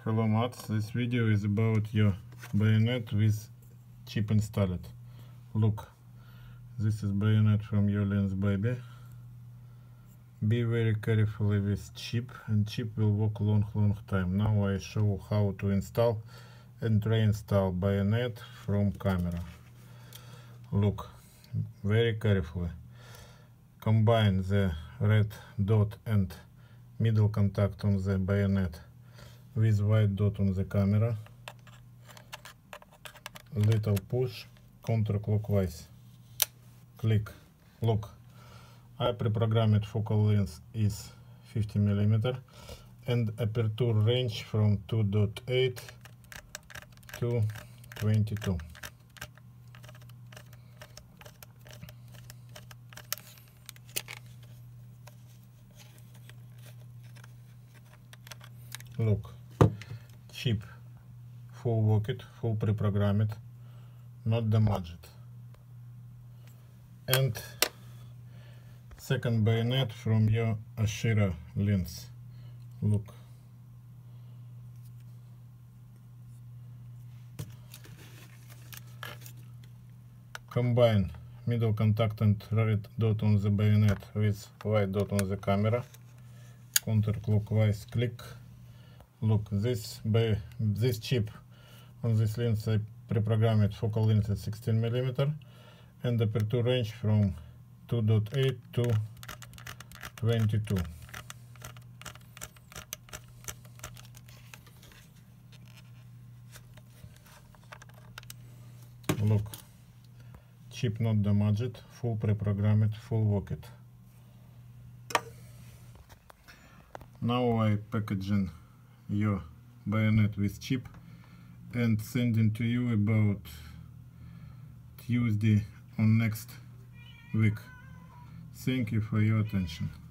Hello Mats, this video is about your bayonet with chip installed. Look, this is bayonet from your Lens Baby. Be very careful with chip, and chip will work long time. Now I show how to install and reinstall bayonet from camera. Look, very carefully. Combine the red dot and middle contact on the bayonet with white dot on the camera. Little push counterclockwise. Click. Look, I pre-programmed focal length is 50 mm and aperture range from 2.8 to 22. Look, chip full worked, full pre-programmed, not damaged. And second bayonet from your Ashira lens. Look. Combine middle contact and red dot on the bayonet with white dot on the camera. Counterclockwise click. Look, this chip on this lens I pre-programmed focal length at 16 mm and aperture range from 2.8 to 22. Look, chip not damaged, full pre-programmed, full worked. Now I packaging your bayonet with chip and sending to you about Tuesday on next week. Thank you for your attention.